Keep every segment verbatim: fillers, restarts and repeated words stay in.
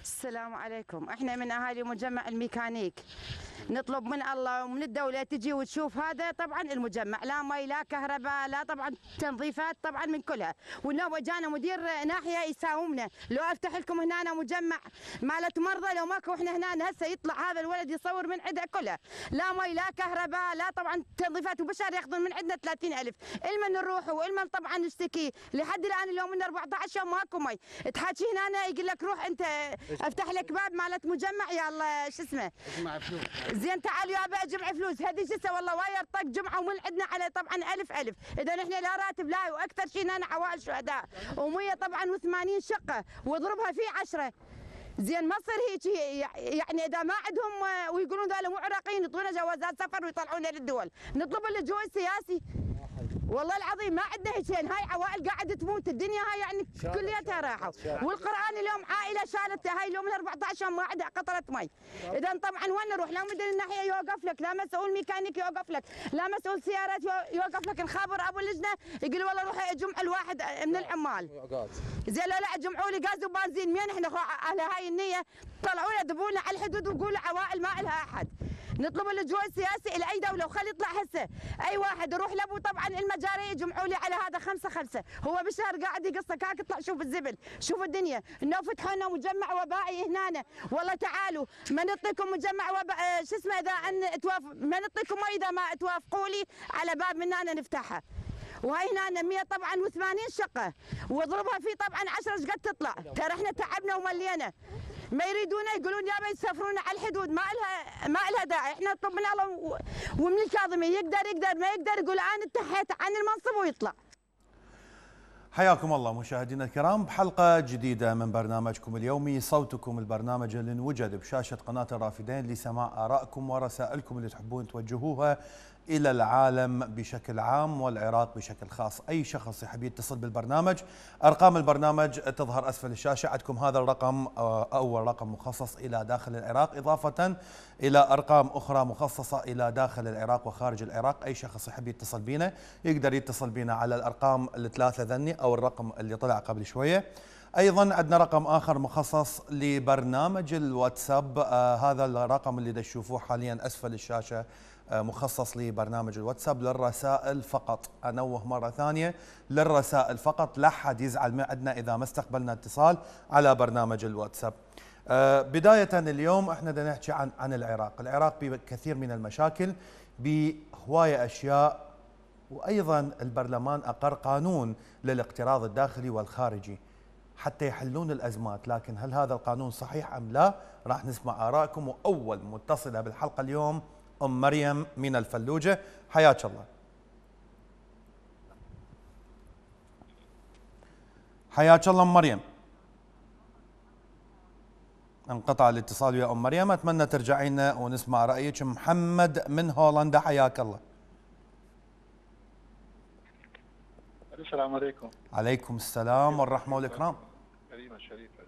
السلام عليكم. احنا من اهالي مجمع الميكانيك، نطلب من الله ومن الدوله تجي وتشوف هذا. طبعا المجمع لا مي لا كهرباء لا طبعا تنظيفات طبعا من كلها، والنوبه جانا مدير ناحيه يساومنا. لو افتح لكم هنا مجمع مالت مرضى لو ماكو احنا هنا هسه يطلع هذا الولد يصور من عندها كلها، لا مي لا كهرباء لا طبعا تنظيفات، وبشر ياخذون من عندنا ثلاثين ألف. المن نروح والمن طبعا نشتكي لحد الان اليوم من أربعة عشر يوم ماكو مي. تحكي هنا يقول لك روح انت افتح لك باب مالت مجمع يلا شو اسمه اجمع فلوس. زين تعال يابا اجمع فلوس. هذه شو والله واير طق جمعه ومن عندنا على طبعا ألف ألف. اذا احنا لا راتب لا، واكثر شيء هنا عوائل شهداء ومية طبعا وثمانين شقه واضربها في عشرة. زين ما تصير هيك. يعني اذا ما عندهم ويقولون ذولا مو عراقيين يعطونا جوازات سفر ويطلعونا للدول، نطلب اللجوء السياسي. والله العظيم ما عندنا هيك. هاي عوائل قاعده تموت، الدنيا هاي يعني كليتها راحوا. والقران اليوم عائله شالت هاي اليوم من أربعة عشر ما عندها قطره مي. اذا طبعا وين نروح؟ لا مدير الناحيه يوقف لك، لا مسؤول ميكانيك يوقف لك، لا مسؤول سيارات يوقف لك. نخابر ابو اللجنه يقول والله روحي اجمع الواحد من العمال. زين لا لا جمعوا لي غاز وبنزين. مين احنا اهل هاي النيه؟ طلعونا ذبونا على الحدود وقولوا عوائل ما لها احد. نطلب اللجوء السياسي الى اي دوله وخلي يطلع هسه اي واحد يروح لابو طبعا المجاري يجمعوا لي على هذا خمسه خمسه. هو بالشهر قاعد يقص كاك اطلع شوف الزبل شوف الدنيا. انه فتحوا لنا مجمع وبائي هنا. والله تعالوا ما نعطيكم مجمع وبائي شو اسمه اذا ان توافق ما نعطيكم اذا ما توافقوا لي على باب من هنا نفتحها. وهي هنا مية طبعا وثمانين شقه واضربها في طبعا عشرة ايش قد تطلع. ترى احنا تعبنا وملينا. ما يريدونه يقولون يابا يسافرونا على الحدود. ما لها ما لها داعي. احنا نطلب من الله ومن الكاظمي يقدر يقدر ما يقدر يقول انا انتهيت عن المنصب ويطلع. حياكم الله مشاهدينا الكرام بحلقة جديدة من برنامجكم اليومي صوتكم، البرنامج اللي انوجد بشاشة قناة الرافدين لسماع آرائكم ورسائلكم اللي تحبون توجهوها إلى العالم بشكل عام والعراق بشكل خاص. أي شخص يحب يتصل بالبرنامج أرقام البرنامج تظهر أسفل الشاشة. عندكم هذا الرقم أول رقم مخصص إلى داخل العراق إضافة إلى أرقام أخرى مخصصة إلى داخل العراق وخارج العراق. أي شخص يحب يتصل بينا يقدر يتصل بينا على الأرقام الثلاثة ذني أو الرقم اللي طلع قبل شوية. أيضا عندنا رقم آخر مخصص لبرنامج الواتساب. آه هذا الرقم اللي تشوفوه حاليا أسفل الشاشة آه مخصص لبرنامج الواتساب للرسائل فقط. أنوه مرة ثانية للرسائل فقط، لا حد يزعل من عندنا إذا ما استقبلنا اتصال على برنامج الواتساب. آه بداية اليوم احنا بدنا نحكي عن عن العراق. العراق بكثير من المشاكل بهواية أشياء، وأيضا البرلمان أقر قانون للاقتراض الداخلي والخارجي حتى يحلون الأزمات، لكن هل هذا القانون صحيح أم لا؟ راح نسمع آرائكم. وأول متصلة بالحلقة اليوم أم مريم من الفلوجة. حياك الله. حياك الله أم مريم. انقطع الاتصال ويا أم مريم، أتمنى ترجعي لنا ونسمع رأيك. محمد من هولندا حياك الله. السلام عليكم. عليكم السلام والرحمة والإكرام. كريمة شريفة.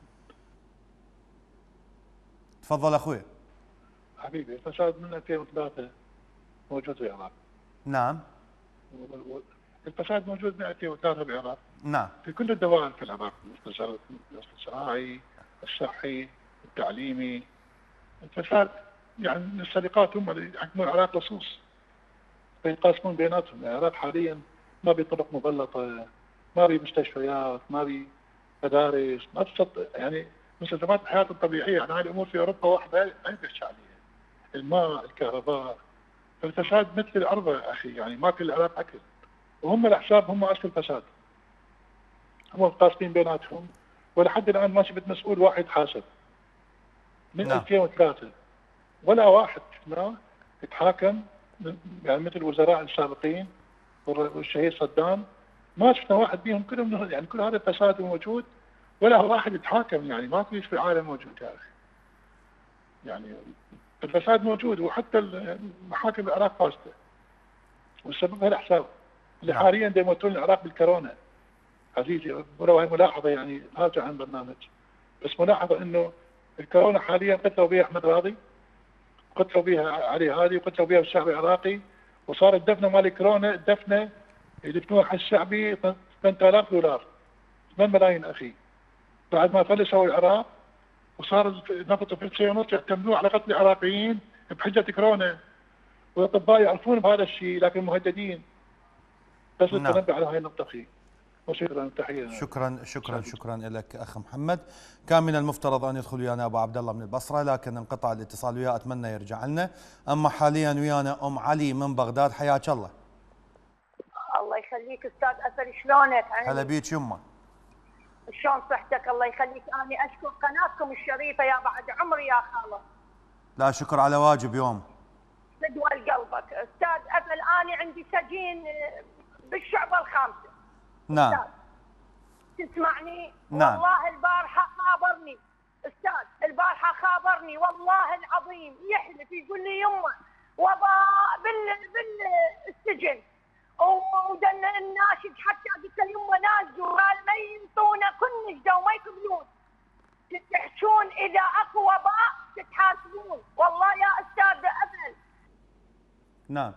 تفضل أخوي. حبيبي الفساد من ألفين وثلاثة موجود في العراق. نعم. الفساد موجود من ألفين وثلاثة بالعراق. نعم. في كل الدوائر في العراق، الزراعي، الصحي، التعليمي. الفساد يعني السرقات هم اللي يحكمون العراق لصوص. فينقسمون بيناتهم. العراق حاليا ما بي طرق مغلطة، ما بي مستشفيات، ما بي مدارس، ما تستطيع يعني مستلزمات الحياة الطبيعية. يعني هاي الأمور في أوروبا واحدة ما يحكي عليها. الماء، الكهرباء. فالفساد مثل الأرض يا أخي، يعني ما كل العراق أكل. وهم الأحزاب هم أصل الفساد. هم قاسمين بيناتهم، ولحد الآن ما شفت مسؤول واحد حاسب. من نعم. ألفين وثلاثة ولا واحد شفناه يتحاكم، يعني مثل الوزراء السابقين والشهيد صدام ما شفنا واحد بيهم كلهم. يعني كل هذا الفساد موجود ولا واحد يتحاكم. يعني ما في في العالم موجود يا اخي. يعني الفساد موجود، وحتى المحاكم العراق فاسده، والسبب هي الاحزاب اللي نعم. حاليا يموتون العراق بالكورونا. عزيزي ولو هي ملاحظه يعني هذا عن برنامج، بس ملاحظه انه الكورونا حاليا قتلوا بها احمد راضي، قتلوا بها علي هادي، وقتلوا بها الشعب العراقي، وصار الدفنه مال كورونا الدفنه يدفنوها حق الشعبي ثمانية آلاف دولار، ثمانية ملايين اخي. بعد ما فلسوا العراق وصار نفط في الصهيونية يعتمدون على قتل العراقيين بحجة كورونا، والاطباء يعرفون بهذا الشيء لكن مهددين. بس نعم. نتنبه على هاي النقطة أخي. وشكرا تحية. شكرا شكرا شكرا لك اخ محمد. كان من المفترض ان يدخل ويانا ابو عبد الله من البصره لكن انقطع الاتصال وياه، اتمنى يرجع لنا. اما حاليا ويانا ام علي من بغداد، حياك الله. الله يخليك استاذ اسد، شلونك؟ هلا بيك يمه. شلون صحتك؟ الله يخليك. انا اشكر قناتكم الشريفه يا بعد عمري يا خاله. لا شكر على واجب يوم. تدوى قلبك استاذ اسد. انا عندي سجين بالشعبه الخامسه. نعم. أستاذ. تسمعني؟ نعم. والله البارحه خابرني استاذ، البارحه خابرني والله العظيم، يحلف يقول لي يمه وباء بال بالسجن، ودن الناشد حتى قلت له يمه نازلوا قال ما ينطونا كلش دا وما يقبلون. تحشون اذا اكو وباء تتحاسبون والله يا استاذ ابل. نعم.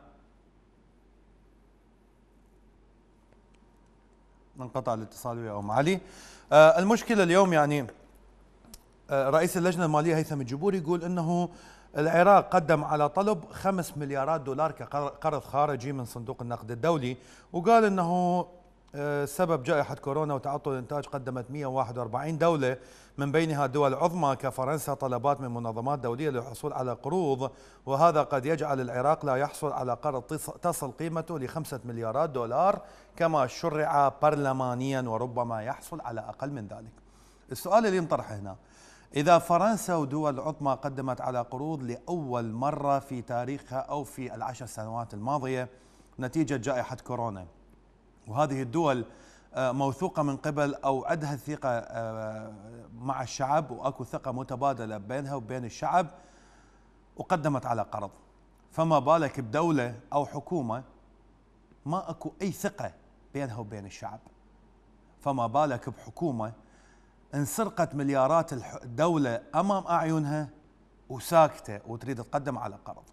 انقطع الاتصال ويا ام علي. آه المشكله اليوم يعني آه رئيس اللجنه الماليه هيثم الجبوري يقول انه العراق قدم على طلب خمس مليارات دولار كقرض خارجي من صندوق النقد الدولي، وقال انه آه سبب جائحه كورونا وتعطل الانتاج قدمت مئة وواحد وأربعين دوله من بينها دول عظمى كفرنسا طلبات من منظمات دوليه للحصول على قروض، وهذا قد يجعل العراق لا يحصل على قرض تصل قيمته لخمسة مليارات دولار كما شرع برلمانيا، وربما يحصل على اقل من ذلك. السؤال اللي ينطرح هنا، إذا فرنسا ودول عظمى قدمت على قروض لأول مرة في تاريخها أو في العشر سنوات الماضية نتيجة جائحة كورونا، وهذه الدول موثوقة من قبل أو عندها ثقة مع الشعب وأكو ثقة متبادلة بينها وبين الشعب وقدمت على قرض، فما بالك بدولة أو حكومة ما أكو أي ثقة بينها وبين الشعب؟ فما بالك بحكومة انسرقت مليارات الدولة أمام أعينها وساكتة وتريد تقدم على قرض،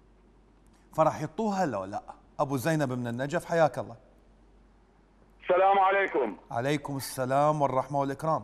فرح يطوها لو لا؟ أبو زينب من النجف، حياك الله. السلام عليكم. عليكم السلام والرحمة والإكرام.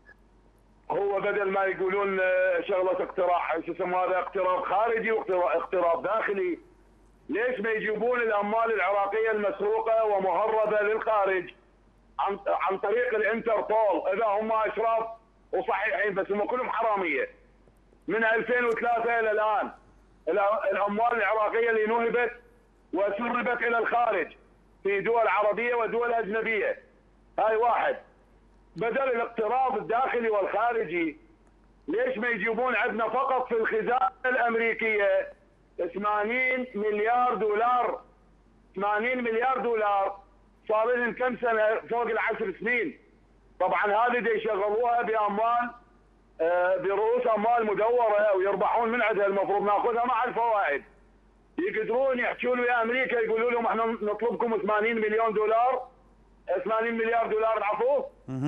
هو بدل ما يقولون شغلة اقتراح شو اسمه هذا اقتراض خارجي واقتراض داخلي، ليش ما يجيبون الأموال العراقية المسروقة ومهربة للخارج عن عن طريق الانتربول؟ اذا هم اشراف وصحيحين بس هم كلهم حراميه. من ألفين وثلاثة الى الان الاموال العراقيه اللي نهبت وسربت الى الخارج في دول عربيه ودول اجنبيه. هاي واحد. بدل الاقتراض الداخلي والخارجي ليش ما يجيبون عندنا فقط في الخزانه الامريكيه ثمانين مليار دولار؟ ثمانين مليار دولار صار لهم كم سنه؟ فوق العشر سنين. طبعا هذه دي يشغلوها باموال آه برؤوس اموال مدوره ويربحون من عندها، المفروض ناخذها مع الفوائد. يقدرون يحكون ويا امريكا يقولوا لهم احنا نطلبكم ثمانين مليون دولار، ثمانين مليار دولار العفو.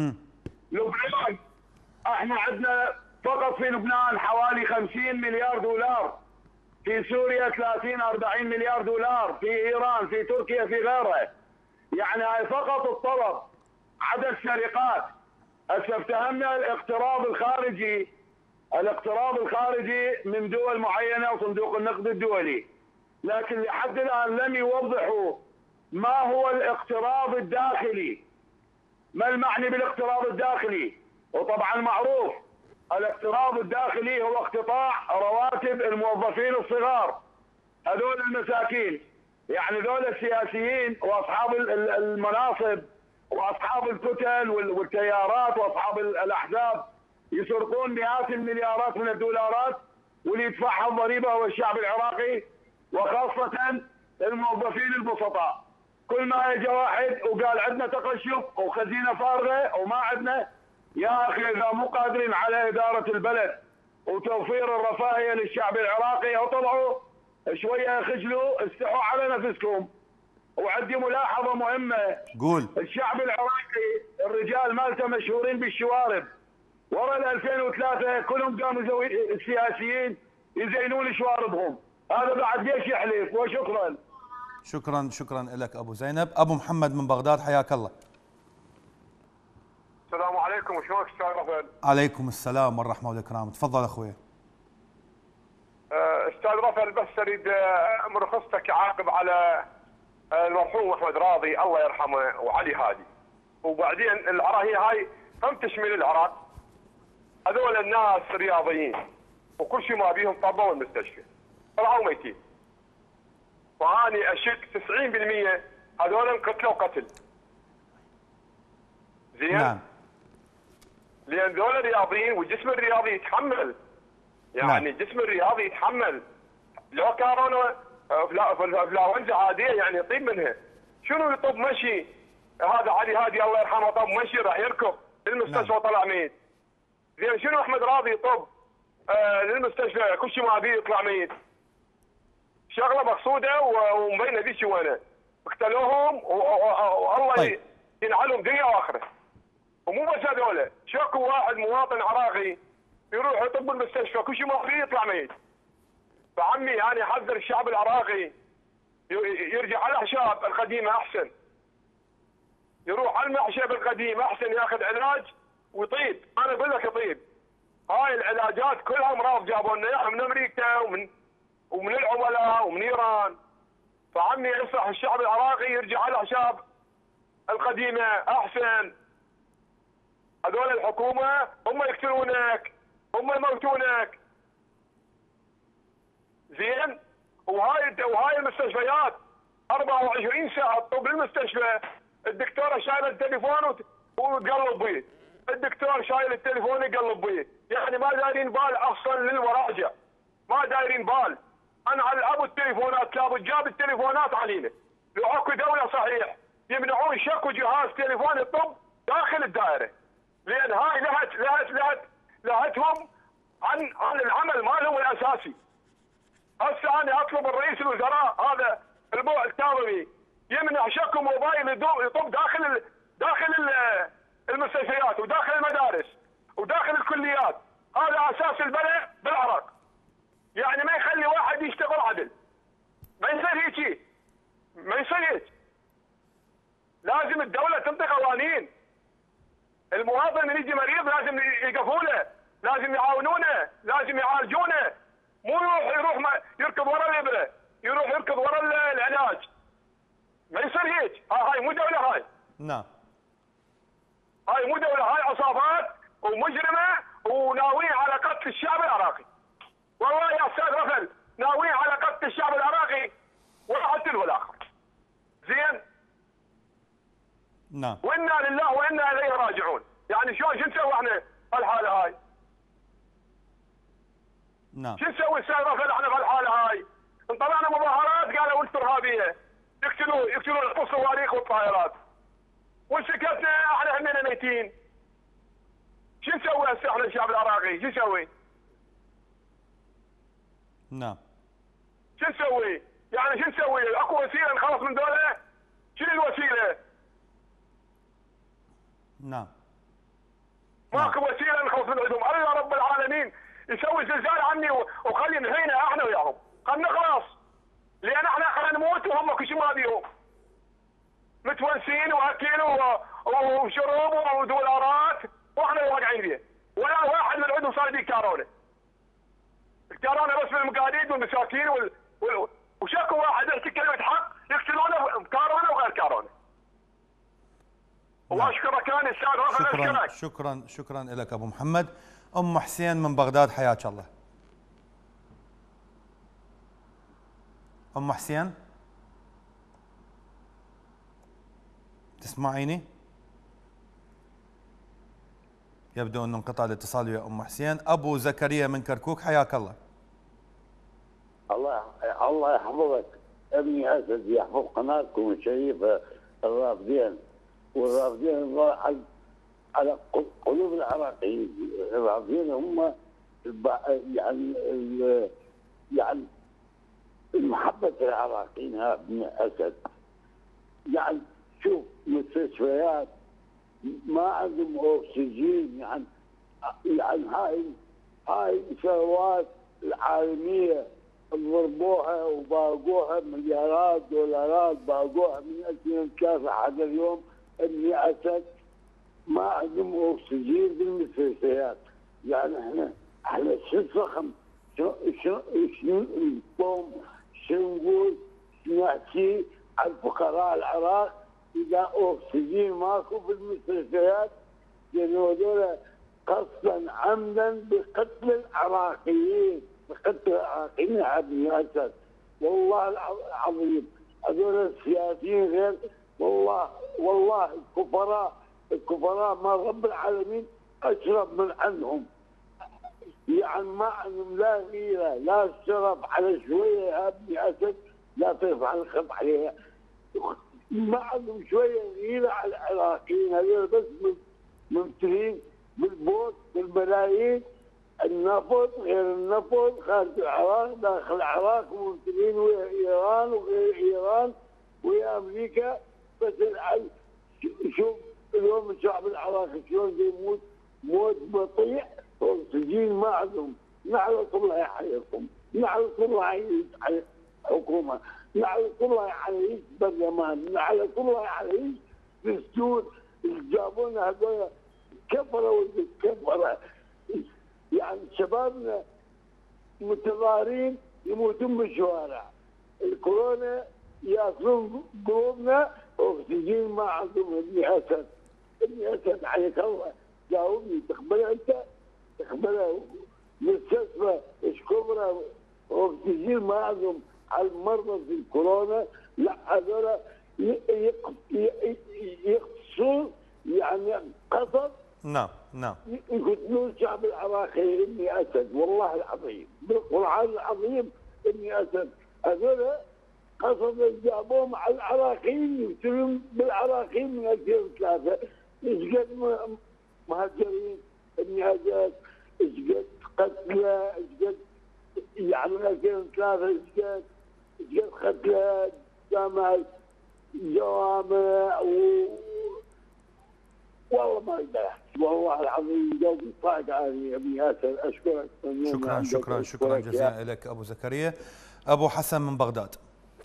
لبنان احنا عندنا فقط في لبنان حوالي خمسين مليار دولار، في سوريا ثلاثين أربعين مليار دولار، في ايران، في تركيا، في غيرها. يعني هاي فقط الطلب عدد سرقات. هسه افتهمنا الاقتراض الخارجي، الاقتراض الخارجي من دول معينه وصندوق النقد الدولي، لكن لحد الان لم يوضحوا ما هو الاقتراض الداخلي، ما المعني بالاقتراض الداخلي. وطبعا معروف الاقتراض الداخلي هو اقتطاع رواتب الموظفين الصغار، هذول المساكين، يعني ذول السياسيين واصحاب المناصب واصحاب الكتل والتيارات واصحاب الاحزاب يسرقون مئات المليارات من الدولارات، واللي يدفعها الضريبه هو الشعب العراقي وخاصه الموظفين البسطاء. كل ما اجى واحد وقال عندنا تقشف وخزينه فارغه وما عندنا، يا اخي اذا مو قادرين على اداره البلد وتوفير الرفاهيه للشعب العراقي اطلعوا شويه خجلوا، استحوا على نفسكم. وعندي ملاحظه مهمه، قول. الشعب العراقي الرجال مالته مشهورين بالشوارب، ورا ال ألفين وثلاثة كلهم قاموا السياسيين يزينون شواربهم، هذا بعد ليش يحلف؟ وشكرا. شكرا شكرا لك ابو زينب. ابو محمد من بغداد، حياك الله. السلام عليكم، وشلونك استاذ رفل؟ عليكم السلام والرحمه والاكرام، تفضل اخوي. استاذ رفل بس اريد مرخصتك اعاقب على المرحوم احمد راضي الله يرحمه وعلي هادي. وبعدين العراقي هاي هم تشمل العراق. هذول الناس رياضيين وكل شيء ما بيهم طبوا المستشفى. طلعوا ميتين. واني اشك تسعين بالمئة هذول انقتلوا قتل. زين؟ نعم. لان ذول رياضيين والجسم الرياضي يتحمل. يعني نعم. الجسم الرياضي يتحمل. لو كورونا انفلونزا عاديه يعني يطيب منها. شنو يطب مشي؟ هذا علي هادي الله يرحمه طب مشي راح يركض للمستشفى نعم. طلع ميت. زين شنو احمد راضي يطب آه للمستشفى كل شيء ما بيه يطلع ميت. شغله مقصوده ومبينه ذي شو وينه. اقتلوهم والله طيب. ينعلهم دنيا واخره. ومو بس هذول، شكو واحد مواطن عراقي يروح يطب المستشفى كل شيء ما فيه يطلع ميت. فعمي انا احذر الشعب العراقي يرجع على الاعشاب القديمه احسن. يروح على المعشب القديم احسن ياخذ علاج ويطيب، انا اقول لك يطيب. هاي العلاجات كلها امراض جابوا لنا اياها من امريكا ومن ومن العملاء ومن ايران. فعمي انصح الشعب العراقي يرجع على الاعشاب القديمه احسن. هذول الحكومه هم يقتلونك، هم يموتونك. زين؟ وهاي وهاي المستشفيات أربعة وعشرين ساعه تطب المستشفى، الدكتوره شايله التليفون وتقلب بيه. الدكتور شايل التليفون يقلب بيه، يعني ما دايرين بال اصلا للمراجع. ما دايرين بال. انا على ابو التليفونات لابد جاب التليفونات علينا. لو اكو دوله صحيح يمنعون شكو جهاز تليفون الطب داخل الدائره. لان هاي لهت لهت لهت لهتهم عن عن العمل مالهم الاساسي. هسه انا اطلب الرئيس الوزراء هذا البوع الكاظمي يمنع شكو موبايل يطب داخل داخل المستشفيات وداخل المدارس وداخل الكليات. هذا اساس البلد بالعراق. يعني ما يخلي واحد يشتغل عدل. ما يصير هيك. ما يصير هيك. لازم الدوله تنطي قوانين. المواطن اللي يجي مريض لازم يقفوا له، لازم يعاونونه، لازم يعالجونه. مو يروح يروح ما يركض ورا الابره، يروح يركض ورا العلاج. ما يصير هيك. هاي مو دوله هاي. نعم. هاي مو دوله، هاي عصابات ومجرمه وناويين على قتل الشعب العراقي. والله يا استاذ رفل ناويين على قتل الشعب العراقي وقتلوا الاخر. زين؟ نعم. وانا لله وانا اليه راجعون. يعني شلون شو نسوي احنا بهالحاله هاي؟ نعم. شو نسوي استاذ رفل احنا بهالحاله هاي؟ انطلعنا مظاهرات قالوا انتم ارهابيه. يقتلوا يقتلوا الصواريخ والطائرات. وسكتنا احنا همنا ميتين. شو نسوي هسه احنا الشعب العراقي؟ شو نسوي؟ نعم. شو نسوي؟ يعني شو نسوي؟ اكو وسيله نخلص من دولة؟ شنو الوسيله؟ نعم. ماكو وسيله نخلص من عندهم، الله رب العالمين يسوي زلزال عني وخلي نهينا احنا وياهم، خلينا نخلص. لان احنا خلينا نموت وهم كل شيء ما بيهم. متونسين واكل وشرب ودولارات واحنا واقعين فيه. ولا واحد من عندهم صار يديك كورونا. الكورونا بس بالمقاديد والمساكين وال... وال... وشكو واحد يحكي كلمه حق يقتلونه كورونا وغير كورونا. واشكرك انا استاذ رافع. شكرا شكرا شكرا لك ابو محمد. ام حسين من بغداد حياك الله. ام حسين تسمعيني؟ يبدو انه انقطع الاتصال ويا ام حسين. ابو زكريا من كركوك حياك الله. الله الله يحفظك. ابني اسد يحفظ قناتكم الشريفه الرافدين، والرافدين الله على على قلوب العراقيين. الرافدين هم يعني يعني محبه العراقيين ابن اسد. يعني شوف مستشفيات ما عندهم اكسجين. يعني يعني هاي هاي الثروات العالميه ضربوها وباقوها مليارات دولارات، باقوها من اجل الكافح هذا اليوم. ابني اسد ما عندهم اكسجين بالمستشفيات. يعني احنا احنا شو الرقم؟ شو شو شو نقوم شو نقول شو نحكي على الفقراء العراق اذا اكسجين ماكو في المستشفيات؟ لانه هذول قصدا عمدا بقتل العراقيين، بقتل العراقيين يا ابن اسد. والله العظيم هذول السياسيين غير، والله والله الكفراء الكفراء ما رب العالمين اشرب من عندهم. يعني ما عندهم لا غيره لا شرف على شويه يا ابن اسد، لا ترفع الخط عليها. ما عندهم شويه غيره على العراقيين، هذول بس ممتلين بالبوت بالملايين، النفط غير النفط خارج العراق داخل العراق، ممتلين ويا ايران وغير ايران ويا امريكا. بس شوف اليوم الشعب العراقي شلون يموت موت بطيء، اكسجين ما عندهم. نعلة الله يحييكم، نعلة الله يعيش على الحكومه، نعلة الله يعيش برلمان، نعلة الله يعيش دستور. جابوا لنا هذول كفره ولد كفره. يعني شبابنا متظاهرين يموتون بالشوارع، الكورونا ياكلون قلوبنا، اكسجين ما عندهم. ابن اسد ابن اسد عليك الله جاوبني، تقبلها انت؟ تقبلها مستشفى ايش كبرى اكسجين ما عندهم على المرضى في الكورونا؟ لا هذول يقتصون يعني قصد. نعم نعم يقتلون الشعب العراقي. ابني اسد والله العظيم بالقران العظيم ابني اسد هذول قصد جابوهم على العراقيين، يقتلون بالعراقيين من ألفين وثلاثة. ايش قد مهجرين ابني اسد، ايش قد قتلى، ايش قد يعني من ألفين وثلاثة ايش قد ايش قد قتلى جامع جوامع و والله ما اقدر احكي والله العظيم. جاوبي صاعد علي يا ابن ياسر. اشكرك. شكرا شكرا شكرا جزيلا لك ابو زكريا. ابو حسن من بغداد.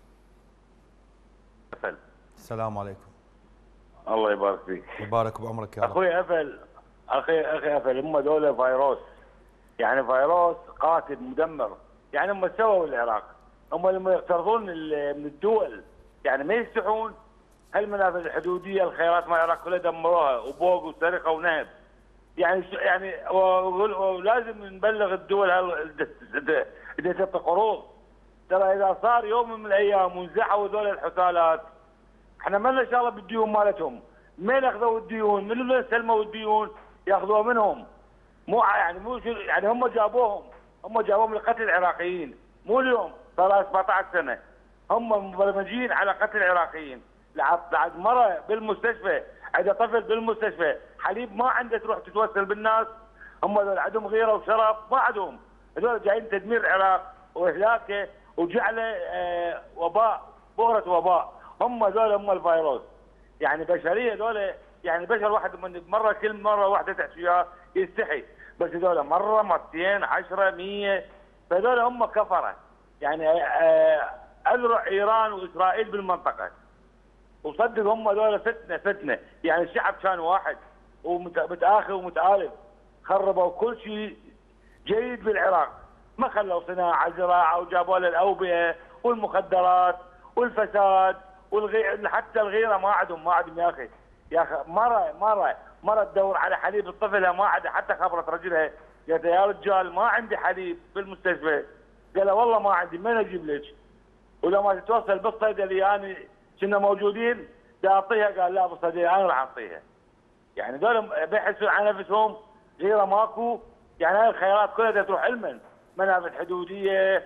أفل. السلام عليكم. الله يبارك فيك. يبارك بعمرك يا رب. اخوي افل، اخي اخي افل، هم دول فيروس، يعني فيروس قاتل مدمر. يعني هم سووا العراق، هم لما يقترضون من الدول يعني ما يستحون. هالمنافذ الحدوديه الخيرات مال العراق كلها دمروها، وبوق وسرقه ونهب. يعني يعني ولازم نبلغ الدول اللي تعطي قروض. ترى اذا صار يوم من الايام ونزحوا ذول الحثالات، احنا ما لنا شغله بالديون مالتهم. من اخذوا الديون؟ من اللي سلموا الديون ياخذوها منهم. مو يعني مو يعني هم جابوهم هم جابوهم لقتل العراقيين، مو اليوم، صار سبعطعش سنه هم مبرمجين على قتل العراقيين. بعد مره بالمستشفى، عندها طفل بالمستشفى حليب ما عنده تروح تتوسل بالناس. هم هذول عندهم غيره وشرف؟ ما عندهم. هذول جايين تدمير العراق واهلاكه وجعله آه وباء، بؤره وباء. هم هذول هم الفيروس. يعني بشريه هذول، يعني بشر واحد من مره كل مره واحده تحكي وياه يستحي، بس هذول مره مرتين عشرة مية. فهذول هم كفره. يعني آه اذرع ايران واسرائيل بالمنطقه. وصدق هم هذول فتنه فتنه. يعني الشعب كان واحد ومتآخي ومتآلف. خربوا كل شيء جيد بالعراق، ما خلوا صناعه زراعه، وجابوا له الاوبئه والمخدرات والفساد والغي... حتى الغيره ما عندهم ما عندهم يا اخي. يا اخي مره مره مره تدور على حليب الطفل ما عندها، حتى خبرت رجلها قالت يا رجال ما عندي حليب في المستشفى. قال والله ما عندي، من اجيب لك؟ ولما تتوصل بالصيدليه انا كنا موجودين بدي اعطيها، قال لا بالصيدليه انا راح اعطيها. يعني دول بيحسوا على نفسهم غيره ماكو. يعني هاي الخيارات كلها تروح علما، منافذ حدوديه،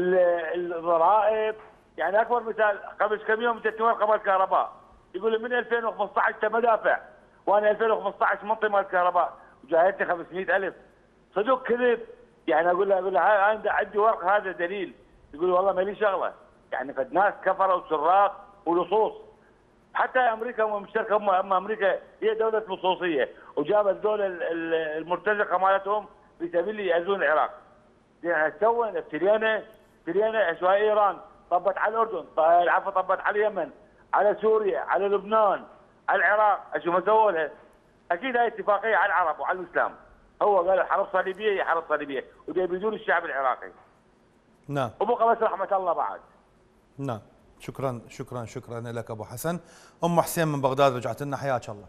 الضرائب. يعني اكبر مثال قبل كم يوم جتني ورقه مال الكهرباء يقول لي من ألفين وخمسطعش انت مدافع، وانا ألفين وخمسطعش منطي مال الكهرباء وجايتني خمسمئة ألف. صدق كذب. يعني اقول له اقول له عندي عندي ورقه هذا دليل. يقول والله ما لي شغله. يعني فد ناس كفره وسراق ولصوص. حتى امريكا هم مشتركه، هم هم امريكا هي دوله لصوصيه، وجابت الدوله المرتزقه مالتهم في سبيل يأذون العراق. يعني سووا ابتلينا ابتلينا شويه ايران طبت على الاردن، العفو طبت على اليمن، على سوريا، على لبنان، على العراق. شو ما سووا لها؟ اكيد هاي اتفاقيه على العرب وعلى الاسلام. هو قال حرب صليبيه هي حرب صليبيه ويبيدون الشعب العراقي. نعم. وبقى بس رحمه الله بعد. نعم. شكرا شكرا شكرا لك ابو حسن. ام حسين من بغداد رجعت لنا، حياك الله.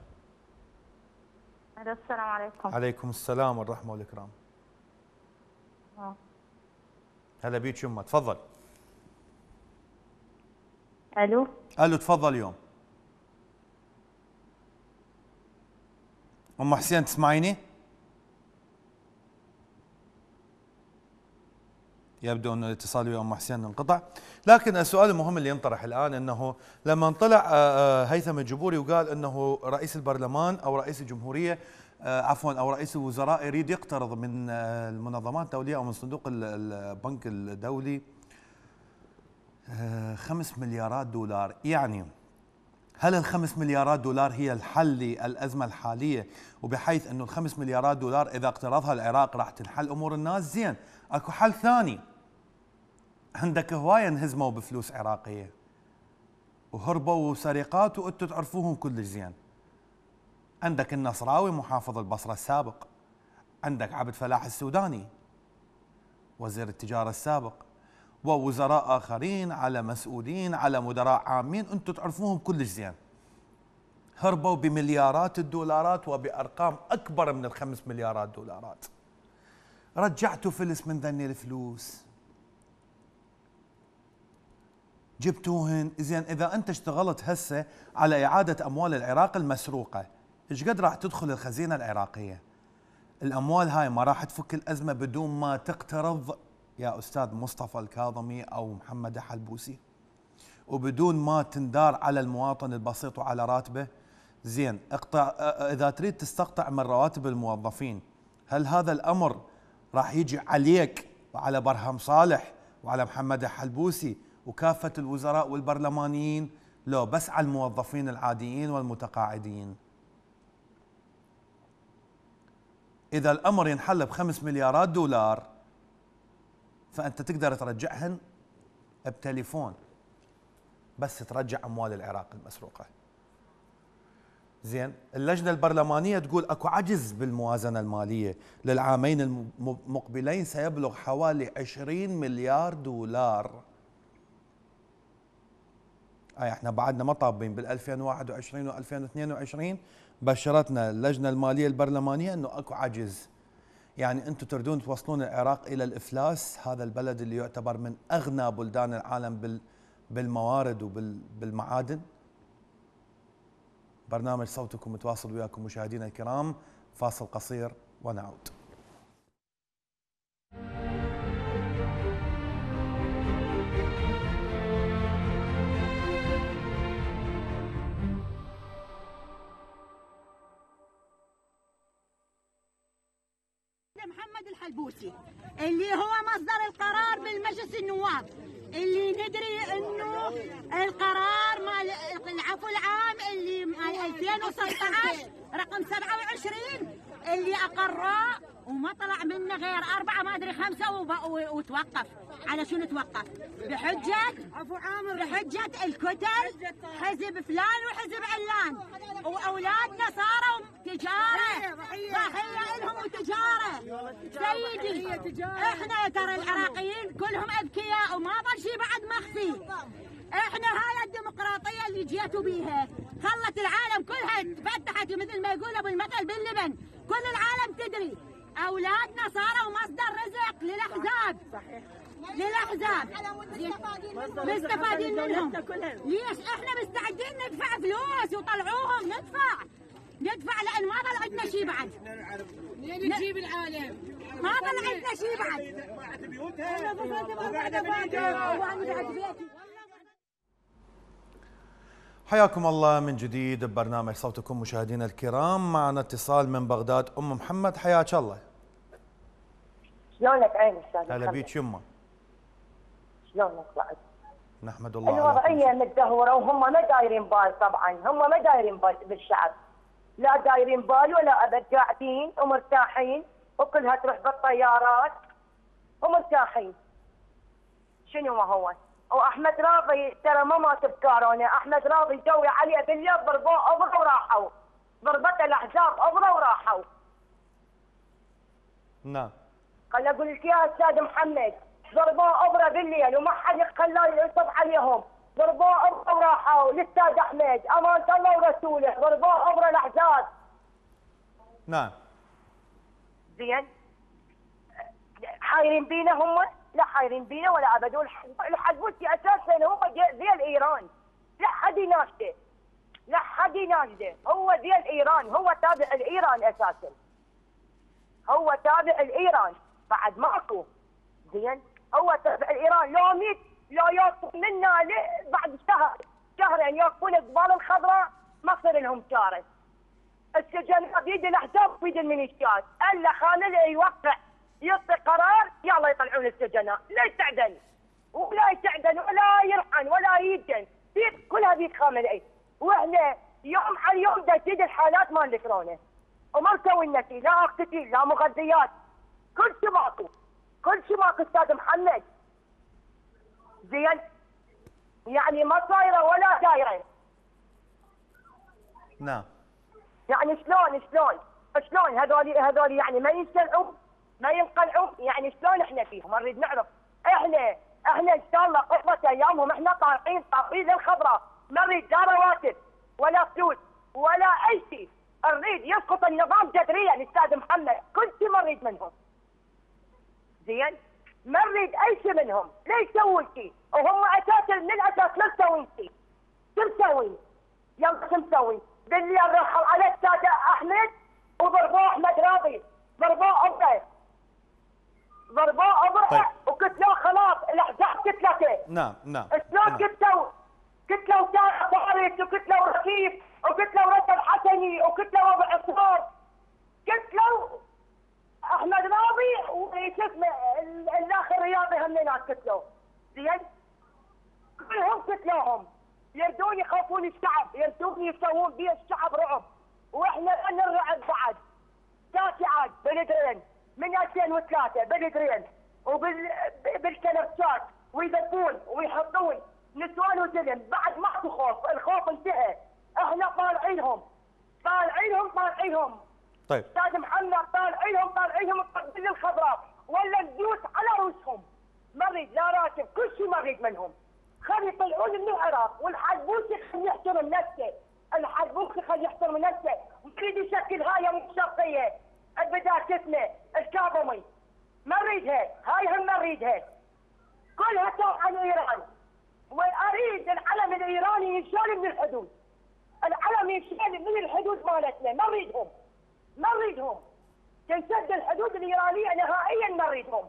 السلام عليكم. عليكم السلام والرحمه والاكرام. أوه. هلا بيك يمه، تفضل. الو. الو تفضل يوم. ام حسين تسمعيني؟ يبدو أن الاتصال ويا أم حسين انقطع، لكن السؤال المهم اللي ينطرح الآن أنه لما طلع هيثم الجبوري وقال أنه رئيس البرلمان أو رئيس الجمهورية عفوا أو رئيس الوزراء يريد يقترض من المنظمات الدولية أو من صندوق البنك الدولي خمس مليارات دولار، يعني هل الخمس مليارات دولار هي الحل للأزمة الحالية، وبحيث أنه الخمس مليارات دولار إذا اقترضها العراق راح تنحل أمور الناس؟ زين، أكو حل ثاني. عندك هواية انهزموا بفلوس عراقية وهربوا سرقات وانتم تعرفوهم كلش زين. عندك النصراوي محافظ البصرة السابق، عندك عبد فلاح السوداني وزير التجارة السابق، ووزراء آخرين على مسؤولين على مدراء عامين انتم تعرفوهم كلش زين. هربوا بمليارات الدولارات وبأرقام أكبر من الخمس مليارات دولارات. رجعتوا فلس من ذني الفلوس، جبتوهن. زين، اذا انت اشتغلت هسه على اعاده اموال العراق المسروقه، ايش قد راح تدخل الخزينه العراقيه؟ الاموال هاي ما راح تفك الازمه بدون ما تقترض يا استاذ مصطفى الكاظمي او محمد حلبوسي، وبدون ما تندار على المواطن البسيط وعلى راتبه. زين، اقطع اذا تريد تستقطع من رواتب الموظفين، هل هذا الامر راح يجي عليك وعلى برهم صالح وعلى محمد حلبوسي وكافة الوزراء والبرلمانيين؟ لو بس على الموظفين العاديين والمتقاعدين. إذا الأمر ينحل بخمس مليارات دولار فأنت تقدر ترجعهن بتليفون، بس ترجع أموال العراق المسروقة. زين، اللجنة البرلمانية تقول أكو عجز بالموازنة المالية للعامين المقبلين سيبلغ حوالي عشرين مليار دولار. اي احنا بعدنا ما طابين بال ألفين وواحد وعشرين وألفين واثنين وعشرين بشرتنا اللجنه الماليه البرلمانيه انه اكو عجز. يعني انتم تريدون توصلون العراق الى الافلاس، هذا البلد اللي يعتبر من اغنى بلدان العالم بالموارد وبالمعادن. برنامج صوتكم متواصل وياكم مشاهدينا الكرام، فاصل قصير ونعود. محمد الحلبوسي اللي هو مصدر القرار بالمجلس النواب، اللي ندري انه القرار مال العفو العام اللي مال ألفين وستة عشر رقم سبعة وعشرين اللي اقراه وما طلع منه غير أربعة ما ادري خمسة وتوقف. على شنو توقف؟ بحجة عفو عام، بحجة الكتل حزب فلان وحزب علان، واولادنا صاروا تجارة، ضحية لهم وتجارة. سيدي احنا ترى العراقيين كلهم اذكياء وما ظل شيء بعد مخفي. احنا هاي الديمقراطية اللي جيتوا بيها خلت العالم كلها تفتحت، مثل ما يقول ابو المثل باللبن، كل العالم تدري. اولادنا صاروا مصدر رزق للاحزاب، للاحزاب مستفادين منهم. ليش؟ احنا مستعدين ندفع فلوس وطلعوهم، ندفع ندفع لان ما ظل عندنا شيء بعد. منين نجيب العالم؟ ما ظل عندنا شيء بعد. حياكم الله من جديد ببرنامج صوتكم مشاهدينا الكرام. معنا اتصال من بغداد، ام محمد، حياك الله. شلونك عيني استاذ؟ هلا بيك يمه. شلونك بعد؟ نحمد الله. الوضعيه متدهوره وهم ما دايرين بال، طبعا هم ما دايرين بال بالشعب، لا دايرين بال ولا ابد، قاعدين ومرتاحين وكلها تروح بالطيارات ومرتاحين. شنو هو؟ واحمد راضي ترى ما مات بكورونا، احمد راضي جوي عليه بالليل ضربوه عبره وراحوا، ضربت الاحزاب ابره وراحوا. نعم. خل اقول لك يا استاذ محمد، ضربوه ابره بالليل وما حد خلاه ينصب عليهم، ضربوه ابره وراحوا الاستاذ احمد امانه الله ورسوله، ضربوه ابره الاحزاب. نعم. زين؟ حايرين بينا هم؟ لا حايرين بينا ولا ابد، الحلبوسي اساسا هو ديال ايران، لا حد يناشده، لا حد يناشده، هو ديال ايران، هو تابع لايران اساسا. هو تابع لايران، بعد ماكو. زين؟ هو تابع لايران، لو ميت لو يوقف منا بعد شهر شهرين يوقفون الجبال الخضراء ما يصير لهم شارع. السجن بيد الاحزاب وبيد الميليشيات، الا خالد يوقع يعطي قرار يلا يطلعون السجناء، لا يستعدل ولا يستعدل ولا يرحن ولا يدن، بيت كلها بيد خامنئي، واحنا يوم على يوم دا تزيد الحالات مال الكورونا وما مسوي لنا شيء، لا اكسجين لا مغذيات، كل شيء ماكو، كل شيء ماكو استاذ محمد. زين؟ يعني ما صايره ولا دايره. نعم. يعني شلون شلون شلون هذول هذول يعني ما ينسلعون ما ينقلعون، يعني شلون احنا فيهم نريد نعرف. احنا احنا ان شاء الله قصه ايامهم احنا طالعين طابين الخضراء، ما نريد لا رواتب ولا فلوس ولا اي شيء، نريد يسقط النظام جذريا استاذ محمد، كل شيء ما نريد منهم. زين؟ ما نريد اي شيء منهم، لا يسوون شيء، وهم اساسا من الاساس ما مسوين شيء. شو مسوين؟ يلا شو مسوين؟ بالليل رحل على السادة احمد وضربوه احمد راضي، ضربوه ابره ضربوه ابره طيب. وقتلوه خلاص، الاحزاب قتلته. نعم نعم. شلون نعم. قتلوا؟ قتلوا سارة فارس وقتلوا رشيد وقتلوا رشد حسني وقتلوا ابو عصار، قتلوا احمد راضي وشو اسمه الاخر رياضي هم ناس قتلوه. زين؟ كلهم قتلوهم، يردون يخافون الشعب، يردون يسوون بيه الشعب رعب، واحنا نرعب بعد. تاسعات بلدرين من ألفين وثلاثة بلدرين وبالكلبشات ويذبون ويحطون نسوان وزلم، بعد ماكو خوف، الخوف انتهى، احنا طالعينهم طالعينهم طالعينهم. طيب. استاذ محمد طالعينهم طالعينهم الطبيل الخضراء ولا ندوس على رؤوسهم، ما اريد لا راتب، كل شيء ما اريد منهم. خلي يطلعون من العراق، والحلبوسي خلي يحترم نفسه، الحلبوسي خلي يحترم نفسه، ويريد يشكل هاي مو شرطيه، البداية اسمه الكاظمي، ما نريدها، هاي هم ما نريدها. كلها تروح عن ايران، واريد العلم الايراني ينشال من الحدود، العلم ينشال من الحدود مالتنا، ما نريدهم، ما نريدهم، تنسد الحدود الايرانيه نهائيا ما نريدهم.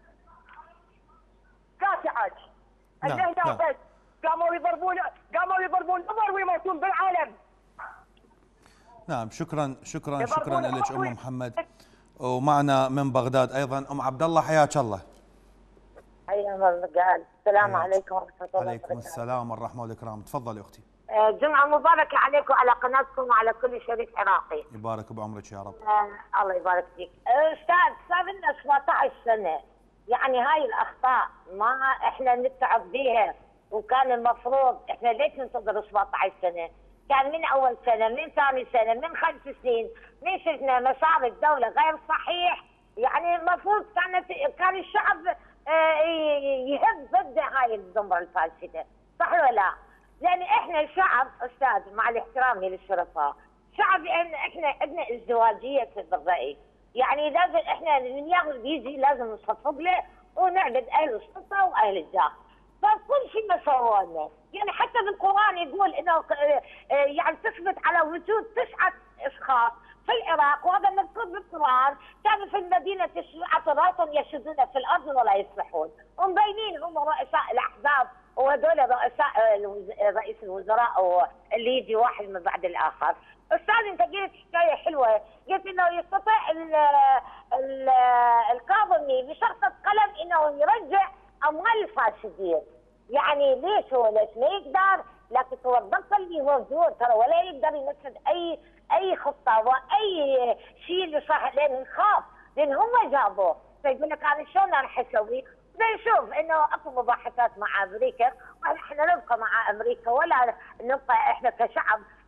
كاسعات. نعم. نعم. بس قاموا يضربون قاموا يضربون عمر ويموتون بالعالم. نعم شكرا شكرا شكرا لك ام محمد. ومعنا من بغداد ايضا ام عبد الله، حياك الله. حيا الله قال. السلام عليكم ورحمه الله وبركاته. عليكم السلام والرحمه والاكرام، تفضلي اختي. جمعه مباركه عليكم وعلى قناتكم وعلى كل شريك عراقي. يبارك بعمرك يا رب. آه الله يبارك فيك. استاذ صار لنا سبعة عشر سنه، يعني هاي الاخطاء ما احنا نتعب بيها، وكان المفروض احنا ليش ننتظر سبعة عشر سنه؟ كان من اول سنه، من ثاني سنه، من خمس سنين، من شفنا مسار الدوله غير صحيح، يعني المفروض كانت كان الشعب يهب ضد هاي الزمره الفاسده، صح ولا لا؟ لان احنا شعب استاذ مع الاحترام للشرفاء، شعب احنا عندنا ازدواجيه بالراي، يعني لازم احنا اللي يجي لازم نصفق له ونعبد اهل السلطه واهل الجاه. فكل شيء ما سووا لنا، يعني حتى بالقران يقول انه يعني تثبت على وجود تسعه اشخاص في العراق، وهذا مذكور بالقران، كانوا في المدينه تسعه راس يشدون في الارض ولا يصلحون، ومبينين هم رؤساء الاحزاب وهذول رؤساء رئيس الوزراء اللي يجي واحد من بعد الاخر. استاذ انت قلت حكايه حلوه، قلت انه يستطيع ال ال الكاظمي بشرطه قلم انه يرجع اموال الفاسدين، يعني ليش هو ليش ما يقدر؟ لكن هو الضغط اللي موجود ترى ولا يقدر ينفذ اي اي خطه واي شيء اللي صار، لان نخاف لان هم جابوه، فيقول لك انا شلون راح اسوي؟ بنشوف انه اكو مباحثات مع امريكا، واحنا نبقى مع امريكا ولا نبقى احنا كشعب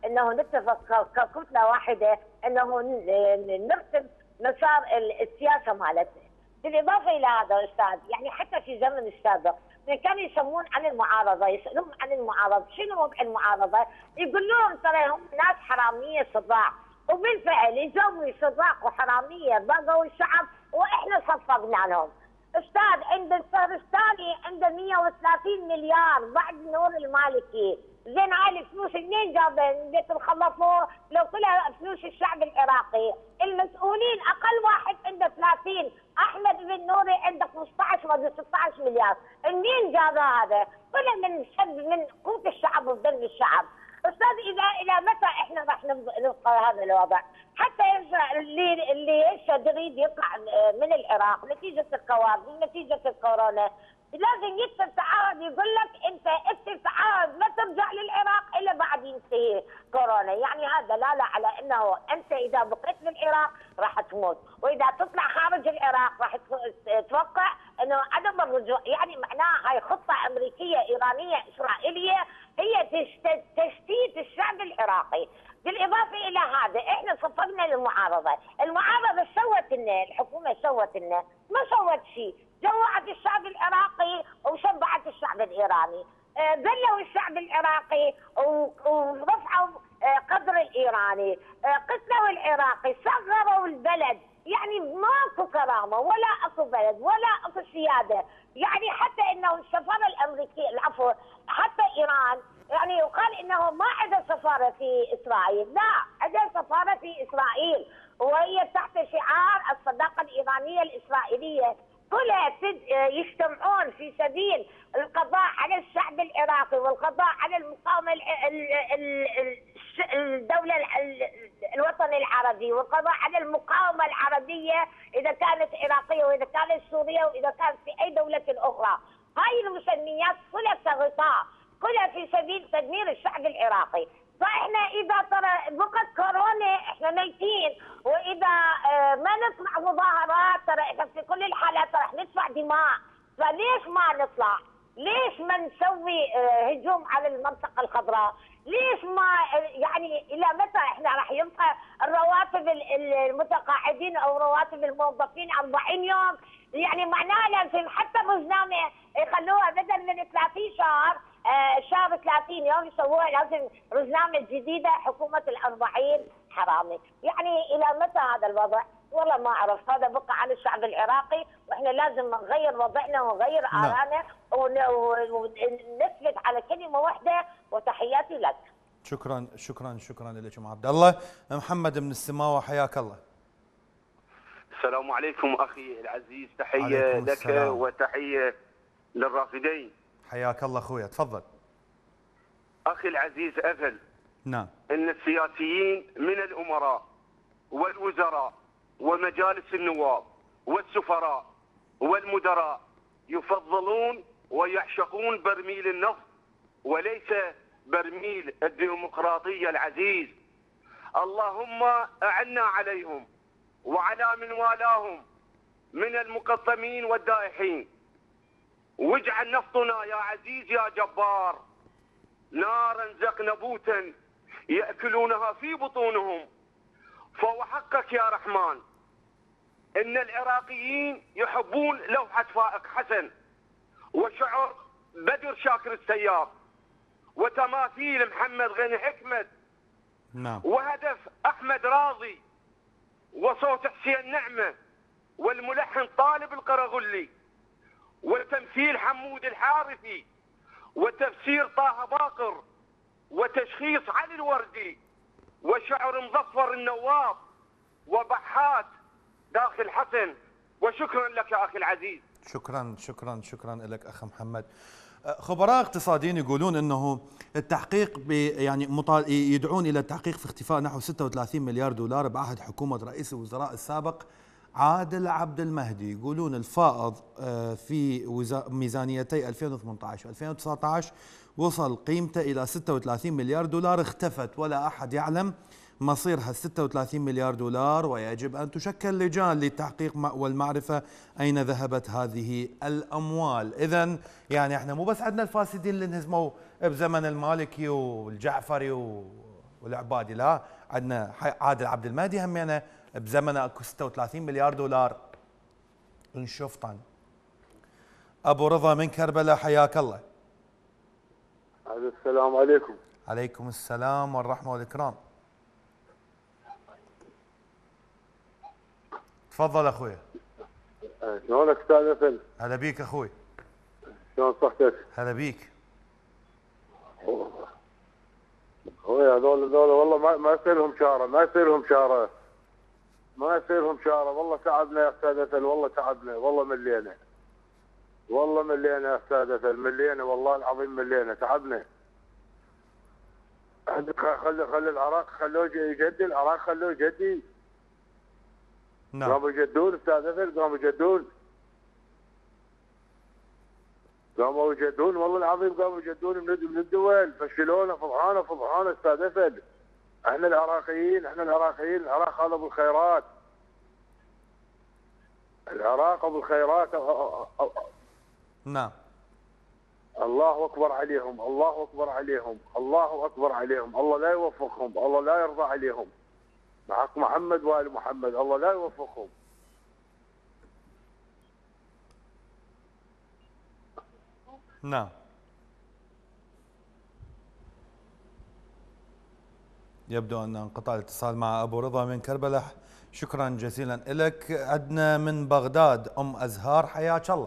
انه نتفق ككتله واحده انه نرسم مسار السياسه مالتنا. بالاضافه الى هذا استاذ، يعني حتى في زمن السابق كانوا يسمون عن المعارضه، يسالون عن المعارضه، شنو وضع المعارضه؟ يقول لهم ترى هم ناس حراميه صداع، وبالفعل يسوي صداع وحراميه بقوا الشعب واحنا صفقنا لهم. استاذ عند الفرستاني عنده مئة وثلاثين مليار بعد نور المالكي، زين هاي الفلوس منين جابها؟ بدك تخلصوا لو كلها فلوس الشعب العراقي، المسؤولين اقل واحد عنده ثلاثين، احمد بن نوري عنده خمسة عشر ولا ستة عشر مليار، منين جاب هذا؟ كله من شد من قوت الشعب وبدم الشعب. استاذ الى الى متى احنا راح نبقى هذا الوضع؟ حتى اللي اللي يريد يطلع من العراق نتيجه الكوارث نتيجه الكورونا لازم يكتب تعهد يقول لك انت اكتب تعهد ما ترجع للعراق الا بعد ينتهي كورونا، يعني هذا دلاله على انه انت اذا بقيت في العراق راح تموت، واذا تطلع خارج العراق راح توقع انه عدم الرجوع، يعني معناها هاي خطه امريكيه ايرانيه اسرائيليه هي تشتيت الشعب العراقي. بالاضافه الى هذا احنا صفقنا للمعارضه، المعارضه سوت لنا، الحكومه سوت لنا، ما سوت شيء، جوعت الشعب العراقي وشبعت الشعب الايراني، ذلوا الشعب العراقي ورفعوا قدر الايراني، قتلوا العراقي، صغروا البلد، يعني ماكو كرامه ولا اكو بلد ولا اكو سياده، يعني حتى انه السفاره الامريكيه العفو حتى ايران يعني يقال انه ما عندها سفاره في اسرائيل، لا عندها سفاره في اسرائيل وهي تحت شعار الصداقه الايرانيه الاسرائيليه، كلها يجتمعون في سبيل القضاء على الشعب العراقي والقضاء على المقاومه الدوله الوطن العربي والقضاء على المقاومه العربيه اذا كانت عراقيه واذا كانت سوريه واذا كانت في اي دوله اخرى. هاي المسميات كلها كغطاء، كلها في سبيل تدمير الشعب العراقي. فاحنا اذا ترى بقت كورونا احنا ميتين، واذا ما نطلع مظاهرات ترى احنا في كل الحالات راح ندفع دماء، فليش ما نطلع؟ ليش ما نسوي هجوم على المنطقه الخضراء؟ ليش ما يعني الى متى احنا راح يبقى الرواتب المتقاعدين او رواتب الموظفين أربعين يوم؟ يعني معناه لازم حتى رزنامه يخلوها بدل من ثلاثين شهر آه شهر ثلاثين يوم يسووها لازم رزنامه جديده حكومه الأربعين حرامي، يعني الى متى هذا الوضع؟ والله ما اعرف، هذا بقى على الشعب العراقي واحنا لازم نغير وضعنا ونغير آراءنا ونثبت على كلمه واحده. وتحياتي لك. شكرا شكرا شكرا لك ام عبد الله. محمد من السماوه حياك الله. السلام عليكم اخي العزيز، تحيه لك السلام. وتحيه للرافدين. حياك الله اخويا، تفضل. اخي العزيز أفل نعم ان السياسيين من الامراء والوزراء ومجالس النواب والسفراء والمدراء يفضلون ويعشقون برميل النفط وليس برميل الديمقراطيه العزيز. اللهم اعنا عليهم وعلى من والاهم من المقطمين والدائحين، واجعل نفطنا يا عزيز يا جبار نارا زقنبوتا يأكلونها في بطونهم. فوحقك يا رحمن ان العراقيين يحبون لوحة فائق حسن وشعر بدر شاكر السيار وتماثيل محمد غني حكمت نعم وهدف احمد راضي وصوت حسين نعمه والملحن طالب القرغلي وتمثيل حمود الحارثي وتفسير طه باقر وتشخيص علي الوردي وشعر مظفر النواب وبحات داخل حسن. وشكرا لك يا اخي العزيز. شكرا شكرا شكرا لك اخ محمد. خبراء اقتصاديين يقولون انه التحقيق يعني يدعون الى التحقيق في اختفاء نحو ستة وثلاثين مليار دولار بعهد حكومه رئيس الوزراء السابق عادل عبد المهدي. يقولون الفائض في ميزانيتي ألفين وثمانية عشر وألفين وتسعة عشر وصل قيمته الى ستة وثلاثين مليار دولار، اختفت ولا احد يعلم مصير هال ستة وثلاثين مليار دولار، ويجب ان تشكل لجان للتحقيق والمعرفه اين ذهبت هذه الاموال. اذا يعني احنا مو بس عندنا الفاسدين اللي انهزموا بزمن المالكي والجعفري والعبادي. لا عندنا عادل عبد المهدي همينه بزمنه اكو ستة وثلاثين مليار دولار انشفطن. ابو رضا من كربلاء حياك الله. السلام عليكم. عليكم السلام والرحمه والاكرام. تفضل اخوي. شلونك استاذ فل؟ هلا بيك اخوي. شلون صحتك؟ هلا بيك. اخوي هذول هذول والله ما ما يصير لهم شاره، ما يصير لهم شاره. ما يصير لهم شاره، والله تعبنا يا استاذ فل، والله تعبنا، والله ملينا. والله ملينا يا استاذ فل، ملينا والله العظيم ملينا، تعبنا. خلي خلي العراق خلوه يجدي، العراق خلوه يجدي. نعم. قاموا يجدون استاذ فل، قاموا يجدون. قاموا يجدون والله العظيم، قاموا يجدون من الدول، فشلونا فضحانا فضحانا استاذ فل. احنا العراقيين، احنا العراقيين، العراق هذا ابو الخيرات. العراق ابو الخيرات. نعم. الله اكبر عليهم، الله اكبر عليهم، الله اكبر عليهم، الله لا يوفقهم، الله لا يرضى عليهم. بحق محمد وآل محمد الله لا يوفقهم. نعم. يبدو أن انقطع الاتصال مع أبو رضا من كربلاء. شكرا جزيلا لك. عندنا من بغداد أم أزهار حياك الله.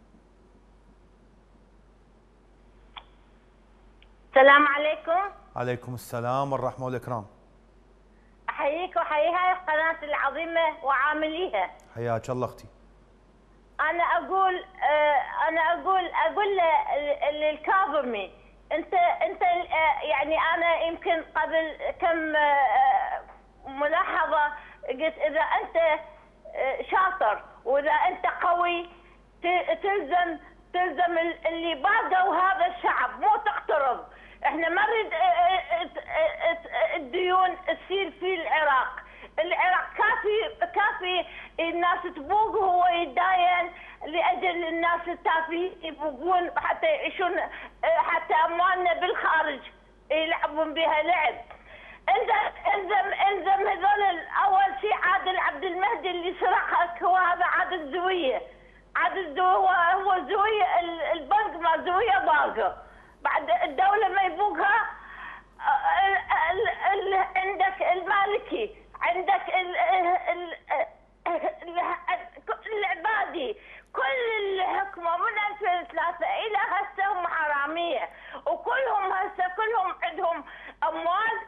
السلام عليكم. عليكم السلام والرحمة والإكرام. أحييك وأحيي هاي القناة العظيمة وعامليها. حياك الله أختي. أنا أقول أنا أقول أقول للكاظمي أنت أنت يعني أنا يمكن قبل كم ملاحظة قلت إذا أنت شاطر وإذا أنت قوي تلزم تلزم اللي باقوا هذا الشعب، مو تقترض. احنا ما نريد الديون تصير في العراق. العراق كافي كافي الناس تبوق وهو يتداين لاجل الناس التافهين يبوقون حتى يعيشون، حتى اموالنا بالخارج يلعبون بها لعب. الزم الزم الزم هذول اول شيء عادل عبد المهدي اللي سرق، هو هذا عادل زويه. عادل زويه هو هو زويه البنك ما زويه باقه. بعد الدولة ما يبوقها عندك المالكي، عندك العبادي، كل الحكمة من ألفين وثلاثة إلى هسه هم حرامية، وكلهم هسه كلهم عندهم أموال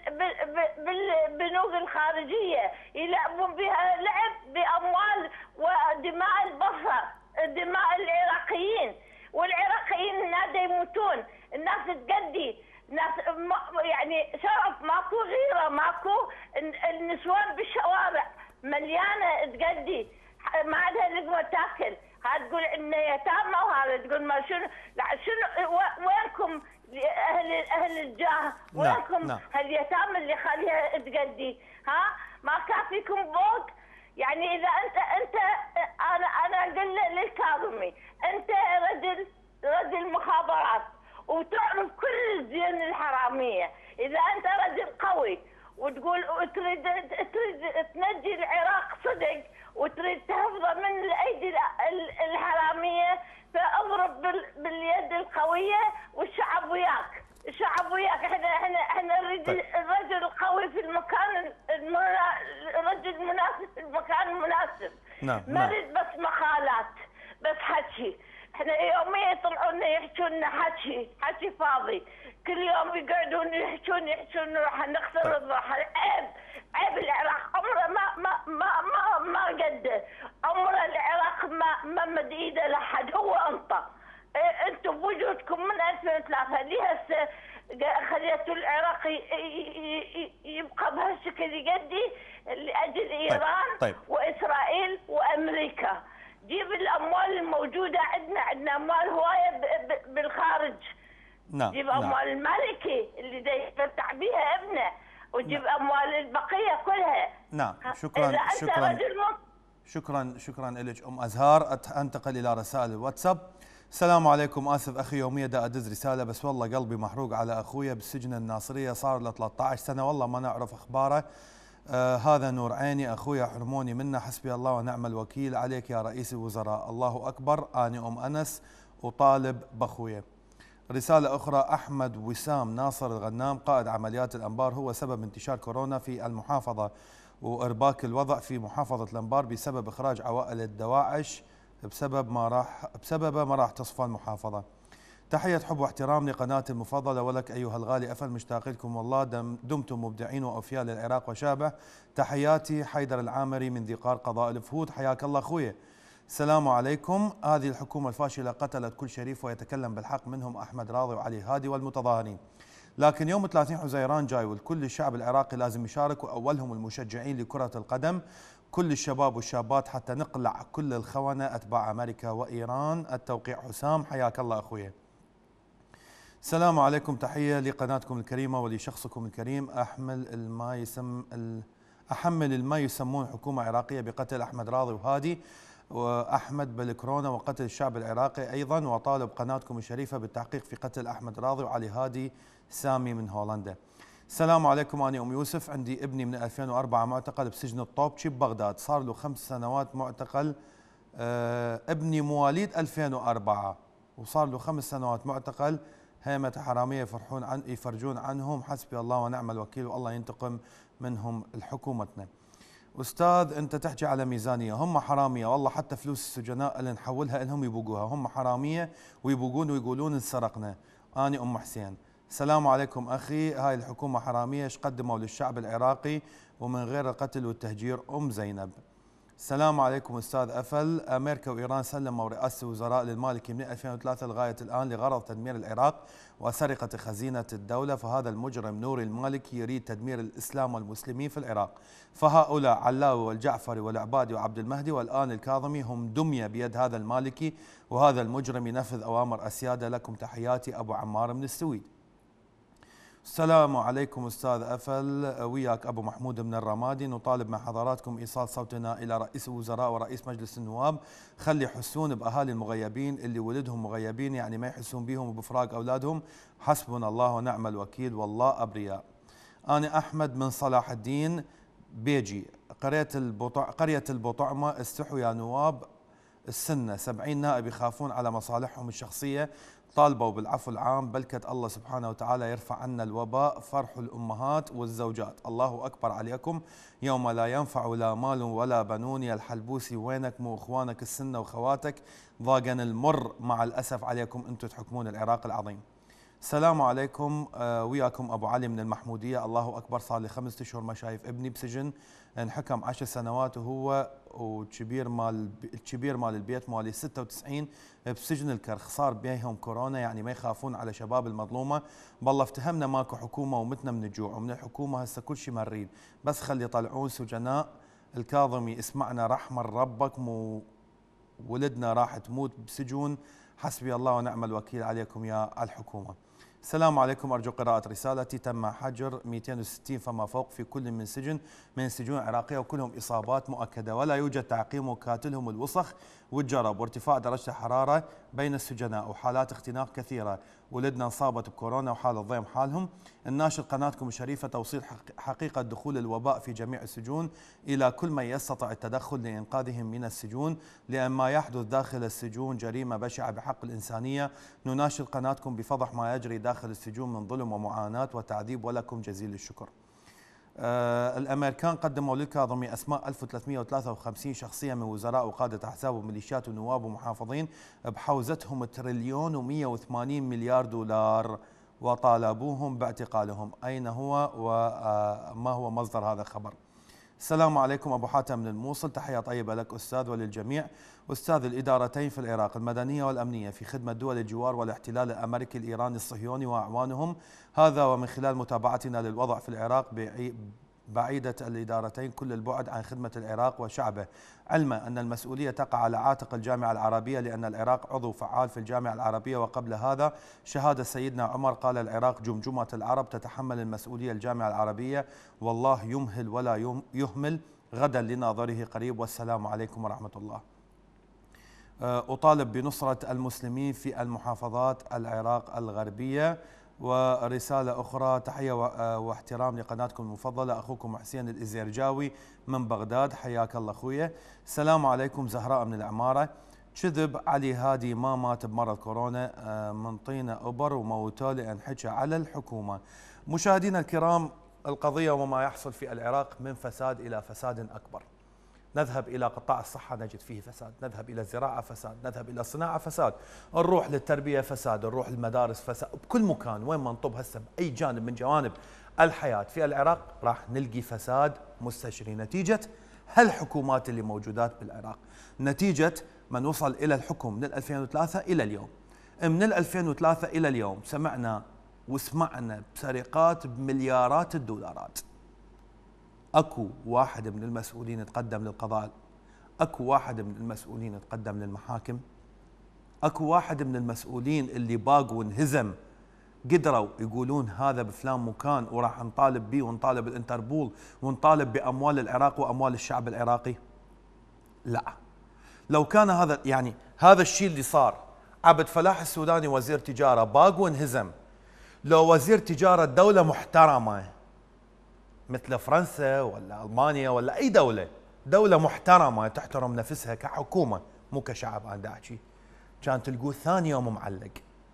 بالبنوك الخارجية يلعبون بها لعب بأموال ودماء البشر، دماء العراقيين. والعراقيين الناس يموتون، الناس تقدي، الناس يعني شرف، ماكو غيره، ماكو. النسوان بالشوارع مليانه تقدي، ما عندها لقمه تاكل. هذا تقول عندنا يتامى وهذا تقول ما شنو. لا شنو وينكم اهل اهل الجاه؟ وينكم نعم. هاليتامى اللي خليها تقدي؟ ها ما كافيكم بوق؟ يعني اذا انت انت انا انا اقول للكاظمي انت رجل رجل مخابرات وتعرف كل الزين الحراميه. اذا انت رجل قوي وتقول وتريد تريد تنجي العراق صدق وتريد تحفظه من الايدي الحراميه، فاضرب باليد القويه والشعب وياك. الشعب وياك. احنا احنا احنا نريد الرجل القوي في المكان المنا... الرجل المناسب في المكان المناسب. نعم. ما نريد بس مقالات، بس حكي. احنا يوميا يطلعون يحكوا لنا حكي، حكي فاضي. كل يوم يقعدون يحكون يحكون راح نخسر راح عيب عيب العراق عمره ما ما ما ما ما قده، عمره العراق ما ما مد ايده لحد، هو انطى. اه انتم بوجودكم من ألفين وثلاثة ليه هسه خليتوا العراق يبقى بهالشكل يقدي لاجل ايران؟ طيب. طيب. واسرائيل وامريكا. جيب الاموال الموجوده عندنا، عندنا اموال هوايه بالخارج. نعم. جيب اموال نعم. المالكي اللي دا يفتح بيها ابنه، وجيب نعم. اموال البقيه كلها. نعم. شكرا شكرا رجل شكرا شكرا لك ام ازهار. انتقل الى رسائل الواتساب. السلام عليكم. اسف اخي يوميا دا ادز رساله بس والله قلبي محروق على اخويا بالسجن الناصريه صار له ثلاثة عشر سنه والله ما نعرف اخباره. آه هذا نور عيني اخويا حرموني منه حسبي الله ونعم الوكيل عليك يا رئيس الوزراء. الله اكبر. اني ام انس وطالب باخويا. رساله اخرى احمد وسام ناصر الغنام قائد عمليات الانبار هو سبب انتشار كورونا في المحافظه وارباك الوضع في محافظه الانبار بسبب اخراج عوائل الدواعش بسبب ما راح بسببه ما راح تصفى المحافظه. تحيه حب واحترام لقناتي المفضله ولك ايها الغالي افل مشتاق لكم والله دمتم مبدعين واوفياء للعراق وشابه. تحياتي حيدر العامري من ذي قار قضاء الفهود. حياك الله اخويا. السلام عليكم. هذه الحكومه الفاشله قتلت كل شريف ويتكلم بالحق منهم احمد راضي وعلي هادي والمتظاهرين. لكن يوم ثلاثين حزيران جاي والكل الشعب العراقي لازم يشارك واولهم المشجعين لكره القدم كل الشباب والشابات حتى نقلع كل الخونة أتباع أمريكا وإيران. التوقيع حسام. حياك الله أخويا. السلام عليكم. تحية لقناتكم الكريمة ولشخصكم الكريم. أحمل الما يسم أحمل الما يسمون حكومة عراقية بقتل أحمد راضي وهادي وأحمد بالكورونا وقتل الشعب العراقي أيضا وطالب قناتكم الشريفة بالتحقيق في قتل أحمد راضي وعلي هادي سامي من هولندا. السلام عليكم. أنا أم يوسف عندي ابني من ألفين وأربعة معتقل بسجن الطوبشي ببغداد صار له خمس سنوات معتقل. آه ابني مواليد ألفين وأربعة وصار له خمس سنوات معتقل. هيمة حرامية يفرحون عن يفرجون عنهم حسبي الله ونعم الوكيل والله ينتقم منهم الحكومتنا. أستاذ أنت تحكي على ميزانية هم حرامية والله حتى فلوس السجناء اللي نحولها لهم يبوقوها هم حرامية ويبوقون ويقولون انسرقنا. أنا أم حسين. السلام عليكم أخي. هاي الحكومة حرامية ايش قدموا للشعب العراقي ومن غير القتل والتهجير. أم زينب. السلام عليكم أستاذ أفل. أمريكا وإيران سلموا رئاسة الوزراء للمالكي من ألفين وثلاثة لغاية الآن لغرض تدمير العراق وسرقة خزينة الدولة فهذا المجرم نوري المالكي يريد تدمير الإسلام والمسلمين في العراق فهؤلاء علاوي والجعفري والعبادي وعبد المهدي والآن الكاظمي هم دمية بيد هذا المالكي وهذا المجرم ينفذ أوامر أسيادة. لكم تحياتي أبو عمار من السويد. السلام عليكم أستاذ أفل وياك أبو محمود من الرمادي. نطالب مع حضراتكم إيصال صوتنا إلى رئيس الوزراء ورئيس مجلس النواب خلي يحسون بأهالي المغيبين اللي ولدهم مغيبين يعني ما يحسون بهم وبفراق أولادهم. حسبنا الله ونعم الوكيل والله أبرياء. أنا أحمد من صلاح الدين بيجي قرية البطع قرية البطعمة. استحوا يا نواب السنة سبعين نائب يخافون على مصالحهم الشخصية طالبوا بالعفو العام بلكة الله سبحانه وتعالى يرفع عنا الوباء. فرح الأمهات والزوجات. الله أكبر عليكم يوم لا ينفع لا مال ولا بنون. يا الحلبوسي وينك مو إخوانك السنة وخواتك ضاقن المر مع الأسف عليكم أنتم تحكمون العراق العظيم. السلام عليكم. آه وياكم أبو علي من المحمودية. الله أكبر صار لي خمسة أشهر ما شايف ابني بسجن انحكم عشر سنوات وهو وكبير مال الكبير مال البيت مالي ستة وتسعين بسجن الكرخ صار بيهم كورونا يعني ما يخافون على شباب المظلومة. بالله افتهمنا ماكو حكومة ومتنا من الجوع ومن الحكومة هسه كل شيء مرين بس خلي يطلعون سجناء. الكاظمي اسمعنا رحمة ربك مو ولدنا راح تموت بسجون. حسبي الله ونعم الوكيل عليكم يا الحكومة. السلام عليكم. أرجو قراءة رسالتي. تم حجر مئتين وستين فما فوق في كل من سجن من السجون العراقية وكلهم إصابات مؤكدة ولا يوجد تعقيم وكاتلهم الوسخ والجرب وارتفاع درجة الحرارة بين السجناء وحالات اختناق كثيرة. ولدنا انصابت بكورونا وحال الضيم حالهم. الناشر قناتكم الشريفة توصيل حقيقة دخول الوباء في جميع السجون إلى كل من يستطيع التدخل لإنقاذهم من السجون لأن ما يحدث داخل السجون جريمة بشعة بحق الإنسانية. نناشد قناتكم بفضح ما يجري داخل السجون من ظلم ومعاناة وتعذيب ولكم جزيل الشكر. آه الامريكان قدموا للكاظمي اسماء ألف وثلاثمئة وثلاثة وخمسين شخصيه من وزراء وقاده احزاب وميليشيات ونواب ومحافظين بحوزتهم تريليون ومئة وثمانين مليار دولار وطالبوهم باعتقالهم. اين هو وما هو مصدر هذا الخبر؟ السلام عليكم. ابو حاتم من الموصل. تحيه طيبه لك استاذ وللجميع. استاذ الادارتين في العراق المدنيه والامنيه في خدمه دول الجوار والاحتلال الامريكي الايراني الصهيوني واعوانهم هذا ومن خلال متابعتنا للوضع في العراق بعيدة الإدارتين كل البعد عن خدمة العراق وشعبه علما أن المسؤولية تقع على عاتق الجامعة العربية لأن العراق عضو فعال في الجامعة العربية وقبل هذا شهادة سيدنا عمر قال العراق جمجمة العرب تتحمل المسؤولية الجامعة العربية والله يمهل ولا يهمل غدا لناظره قريب والسلام عليكم ورحمة الله. أطالب بنصرة المسلمين في المحافظات العراق الغربية. ورسالة أخرى، تحية واحترام لقناتكم المفضلة، أخوكم حسين الإزيرجاوي من بغداد، حياك الله أخويا. السلام عليكم، زهراء من العمارة. كذب علي هادي ما مات بمرض كورونا، من طينة أبر وموتوه لأن حكى على الحكومة. مشاهدينا الكرام، القضية وما يحصل في العراق من فساد إلى فساد أكبر. نذهب إلى قطاع الصحة نجد فيه فساد، نذهب إلى الزراعة فساد، نذهب إلى الصناعة فساد، نروح للتربية فساد، نروح للمدارس فساد، بكل مكان وين ما نطب هسه بأي جانب من جوانب الحياة في العراق راح نلقي فساد مستشري. نتيجة هالحكومات اللي موجودات بالعراق، نتيجة من وصل إلى الحكم من ألفين وثلاثة إلى اليوم. من ألفين وثلاثة إلى اليوم سمعنا وسمعنا بسرقات بمليارات الدولارات. اكو واحد من المسؤولين تقدم للقضاء، اكو واحد من المسؤولين تقدم للمحاكم، اكو واحد من المسؤولين اللي باق وانهزم قدروا يقولون هذا بفلان مكان وراح نطالب به ونطالب الانتربول ونطالب باموال العراق واموال الشعب العراقي؟ لا. لو كان هذا يعني هذا الشيء اللي صار، عبد فلاح السوداني وزير تجاره باق وانهزم، لو وزير تجاره دوله محترمه مثل فرنسا ولا ألمانيا ولا أي دولة، دولة محترمة تحترم نفسها كحكومة مو كشعب، أنا دا أحكي، كان تلقوه ثاني يوم معلق.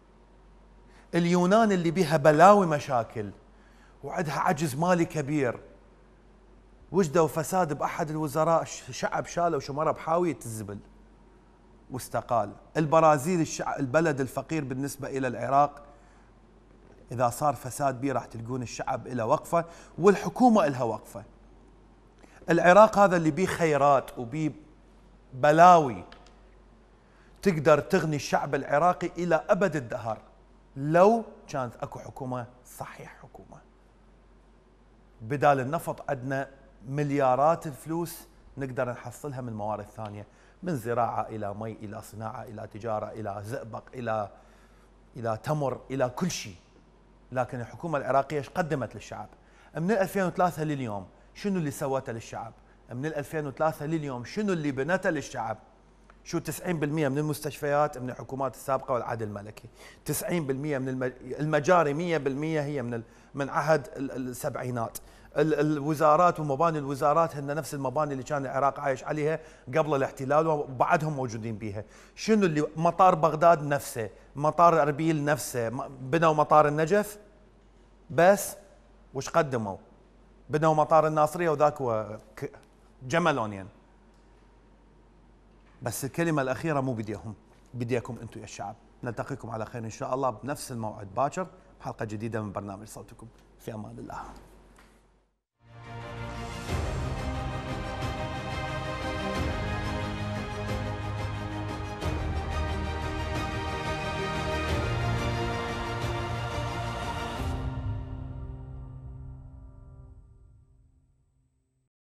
اليونان اللي بيها بلاوي مشاكل وعندها عجز مالي كبير، وجدوا فساد بأحد الوزراء، شعب شالوا شمره بحاوية الزبل واستقال. البرازيل الشعب البلد الفقير بالنسبة إلى العراق، إذا صار فساد بيه راح تلقون الشعب إلى وقفة والحكومة إلها وقفة. العراق هذا اللي بيه خيرات وبيه بلاوي تقدر تغني الشعب العراقي إلى أبد الدهر لو كانت أكو حكومة صحيح، حكومة. بدال النفط عندنا مليارات الفلوس نقدر نحصلها من موارد ثانية، من زراعة إلى مي إلى صناعة إلى تجارة إلى زئبق إلى إلى تمر إلى كل شيء. لكن الحكومة العراقية ايش قدمت للشعب؟ من ألفين وثلاثة لليوم شنو اللي سوته للشعب؟ من ألفين وثلاثة لليوم شنو اللي بنته للشعب؟ شو تسعين بالمئة من المستشفيات من الحكومات السابقة والعهد الملكي، تسعين بالمئة من المجاري مئة بالمئة هي من من عهد السبعينات. الوزارات ومباني الوزارات هن نفس المباني اللي كان العراق عايش عليها قبل الاحتلال وبعدهم موجودين بيها. شنو اللي مطار بغداد نفسه، مطار اربيل نفسه، بنوا مطار النجف بس وش قدموا؟ بنوا مطار الناصريه وذاك هو جملونين. بس الكلمه الاخيره مو بديهم، بديكم انتم يا الشعب. نلتقيكم على خير ان شاء الله بنفس الموعد باكر بحلقه جديده من برنامج صوتكم. في امان الله.